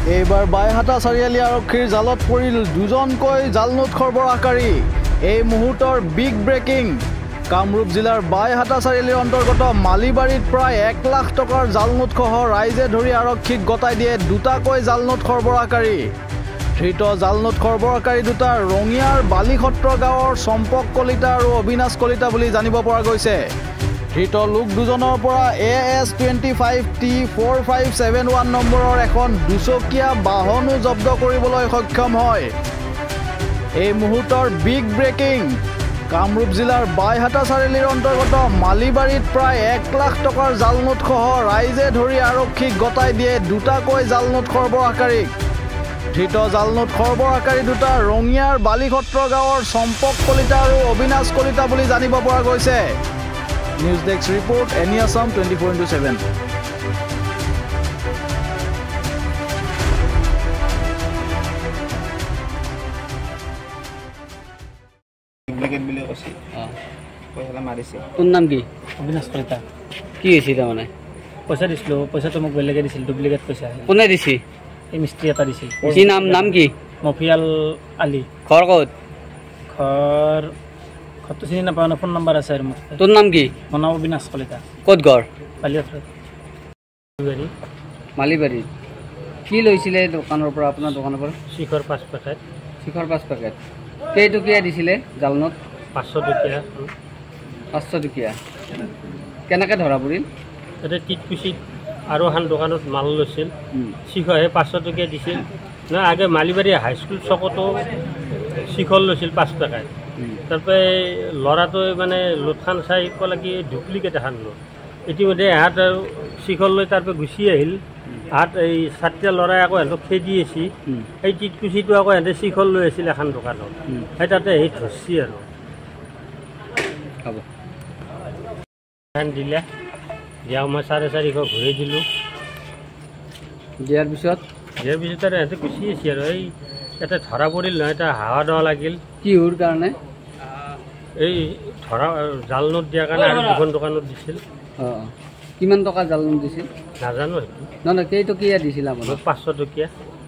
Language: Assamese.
এইবাৰ বাইহাটা চাৰিআলি আৰক্ষীৰ জালত পৰিল দুজনকৈ জাল নোট সৰবৰাহকাৰী। এই মুহূৰ্তৰ বিগ ব্ৰেকিং। কামৰূপ জিলাৰ বাইহাটা চাৰিআলিৰ অন্তৰ্গত মালিবাৰীত প্ৰায় 1 লাখ টকাৰ জাল নোটসহ ৰাইজে ধৰি আৰক্ষীক গতাই দিয়ে দুটাকৈ জাল নোট সৰবৰাহকাৰী। ধৃত জাল নোট সৰবৰাহকাৰী দুটা ৰঙিয়াৰ বালিসত্ৰ গাঁৱৰ চম্পক কলিতা আৰু অবিনাশ কলিতা বুলি জানিব পৰা গৈছে। ধৃত লোক দুজনৰ পৰা AS25T4571 নম্বৰৰ এখন দুচকীয়া বাহনো জব্দ কৰিবলৈ সক্ষম হয়। এই মুহূৰ্তৰ বিগ ব্ৰেকিং। কামৰূপ জিলাৰ বাইহাটা চাৰিআলিৰ অন্তৰ্গত মালিবাৰীত প্ৰায় 1 লাখ টকাৰ জাল নোটসহ ৰাইজে ধৰি আৰক্ষীক গতাই দিয়ে দুটাকৈ জাল নোট সৰবৰাহকাৰীক। ধৃত জাল নোট সৰবৰাহকাৰী দুটা ৰঙিয়াৰ বালিসত্ৰ গাঁৱৰ চম্পক কলিতা আৰু অবিনাশ কলিতা বুলি জানিব পৰা গৈছে। নিউজ ডেস্ক ৰিপৰ্ট এনি আছাম 24/7। তোৰ নাম কি? অবিনাশ কলিতা। কি হৈছিল তাৰমানে? পইচা দিছিলোঁ, পইচাটো মোক বেলেগে দিছিল, ডুপ্লিকেট পইচা। কোনে দিছিল? এই মিস্ত্ৰী এটা দিছিল। কি নাম কি? মফিয়াল আলী। ঘৰ ক'ত? ঘৰটো চিনি নাপাওঁ, ফোন নম্বৰ আছে আৰু মোৰ। তোৰ নাম কি? মোৰ নাম অবিনাশ কলিতা। ক'ত ঘৰ? মালিবাৰীত। কি লৈছিলে দোকানৰ পৰা, আপোনাৰ দোকানৰ পৰা? শিখৰ 5 পেকেট। শিখৰ 5 পেকেট। কেইটকীয়া দিছিলে জাল নোট? 500 টকীয়া। 500 টকীয়া। কেনেকৈ ধৰা পৰিল? এতিয়া টিটকুচিত আৰু এখন দোকানত মাল লৈছিল, শিখৰহে 500 টকীয়া দিছিল। নহয়, আগে মালিবাৰী হাইস্কুল চকতো শিখৰ লৈছিল 5 পেকেট। তাৰপৰা ল'ৰাটোৱে মানে লোটখান চাই ক'লে কি ডুপ্লিকেট এখন লোট। ইতিমধ্যে এহাত আৰু শিখৰ লৈ তাৰপৰা গুচি আহিল। হাত এই ছাত্ৰীয়া ল'ৰাই আকৌ সিহঁতক খেদি আছে। সেই টিটকুচিটো আকৌ সিহঁতে শিখৰ লৈ আছিল এখন দোকানত, সেই তাতে সেই ধৰছি আৰু দিলে। দিয়া মই 450 ঘূৰাই দিলোঁ। দিয়াৰ পিছত আৰু সিহঁতে গুচি আছে আৰু এই ইয়াতে ধৰা পৰিল নহয়, এটা হাৱা দোৱা লাগিল। কিহৰ কাৰণে? এই ধৰা জাল নোট দিয়াৰ কাৰণে আৰু দুখন দোকানত দিছিল। কিমান টকা জাল নোট দিছিল নাজানো। সেইটো নহয়, কেইটকীয়া দিছিল আপোনাক? 500 টকীয়া।